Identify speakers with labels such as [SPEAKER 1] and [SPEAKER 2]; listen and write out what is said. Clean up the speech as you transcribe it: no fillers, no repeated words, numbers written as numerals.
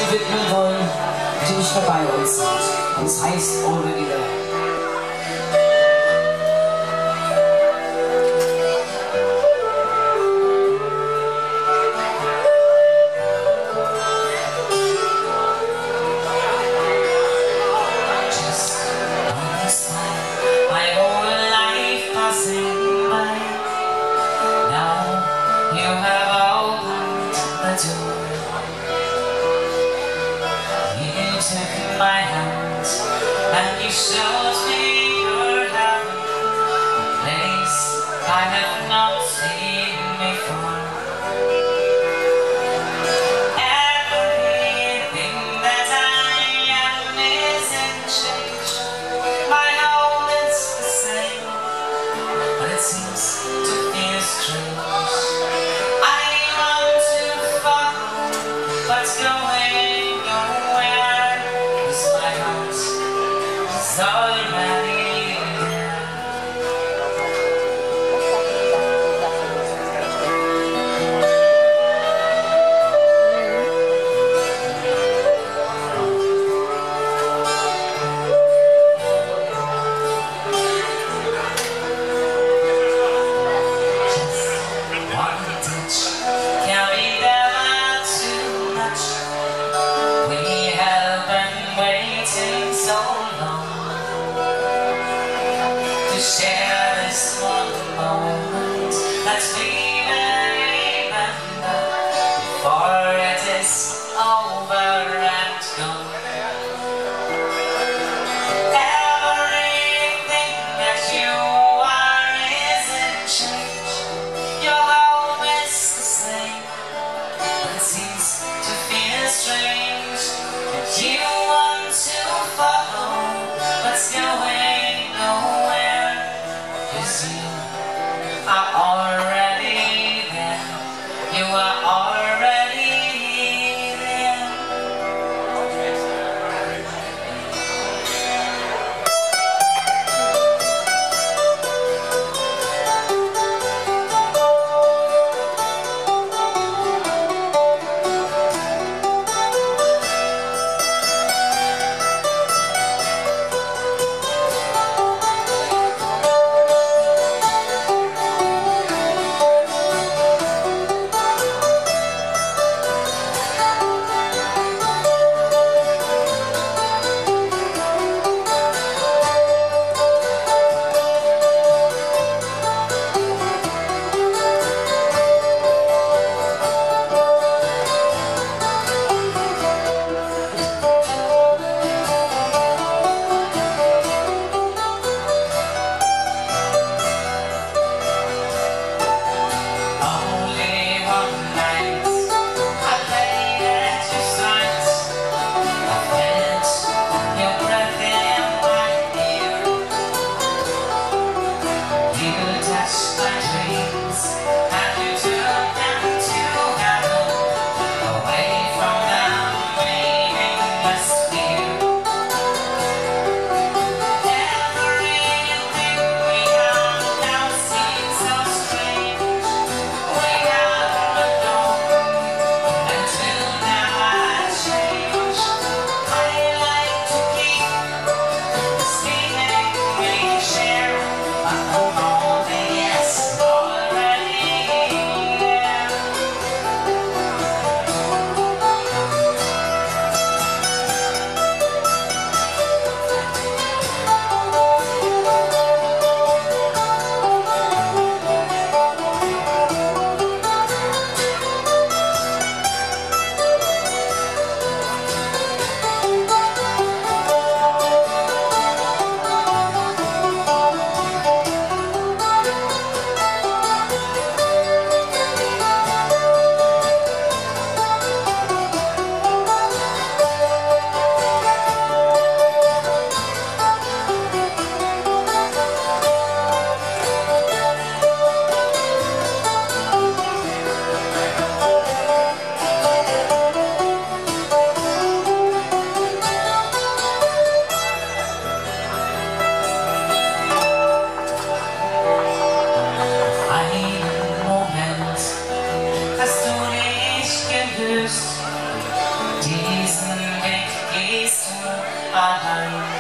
[SPEAKER 1] widmen wollen, die nicht mehr bei uns sind. Und es heißt Already There.
[SPEAKER 2] You took my hand and you showed me your heaven, a place I have not seen before. Everything that I am is in change. My home is the same, but it seems to feel strange. I want to follow what's going nowhere, 'cause my heart is already there. To share this one moment that we may remember before it is over and gone. Everything that you are is in change. Your home is the same, but it seems to feel strange. And you want to follow what's going nowhere, 'cause you are already there. You are already there. He's moving, he's still alive.